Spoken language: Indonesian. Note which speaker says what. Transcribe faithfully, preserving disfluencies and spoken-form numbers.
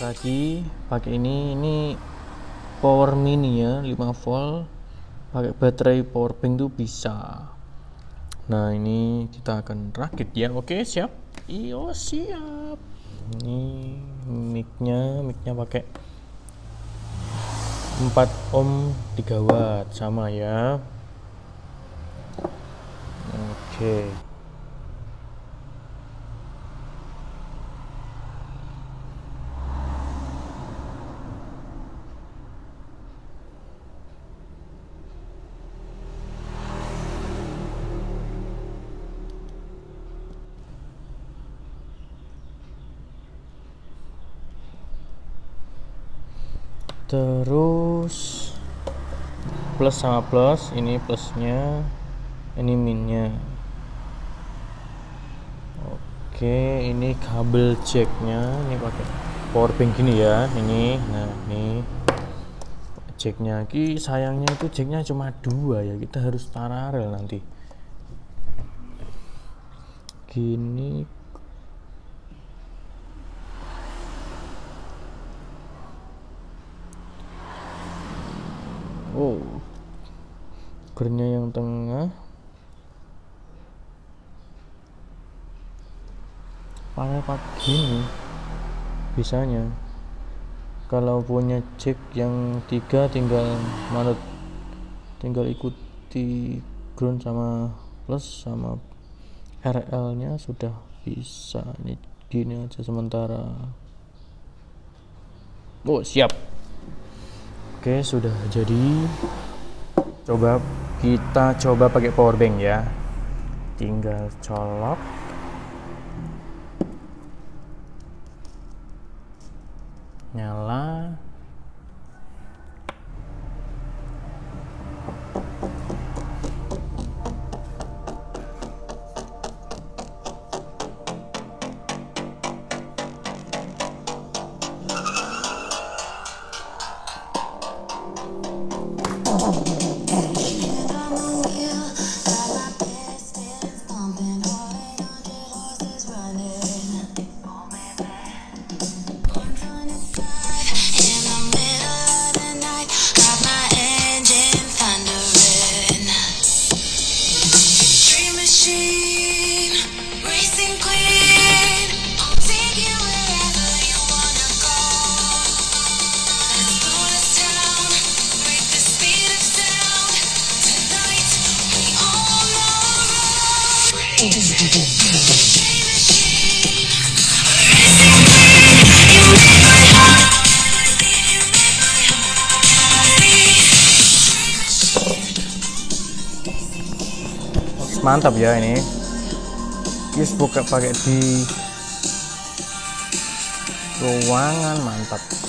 Speaker 1: lagi pakai ini ini power mini ya, lima volt, pakai baterai power bank tuh bisa. Nah ini kita akan rakit ya. Oke siap, iyo siap. Ini micnya micnya pakai empat ohm tiga watt sama ya. Oke. Terus plus sama plus, ini plusnya, ini minnya. Oke, ini kabel jacknya, ini pakai power bank gini ya, ini. Nah ini jacknya, ki sayangnya itu jacknya cuma dua ya, kita harus paralel nanti. Gini. Oh, kernya yang tengah paralel pakai gini bisanya. Kalau punya jack yang tiga tinggal manut, tinggal ikuti ground sama plus sama R L nya sudah bisa. Ini gini aja sementara. Oh siap. Oke sudah jadi. Coba kita coba pakai power bank ya, tinggal colok, nyala. Mantap ya ini. Kis buka pakai di ruangan, mantap.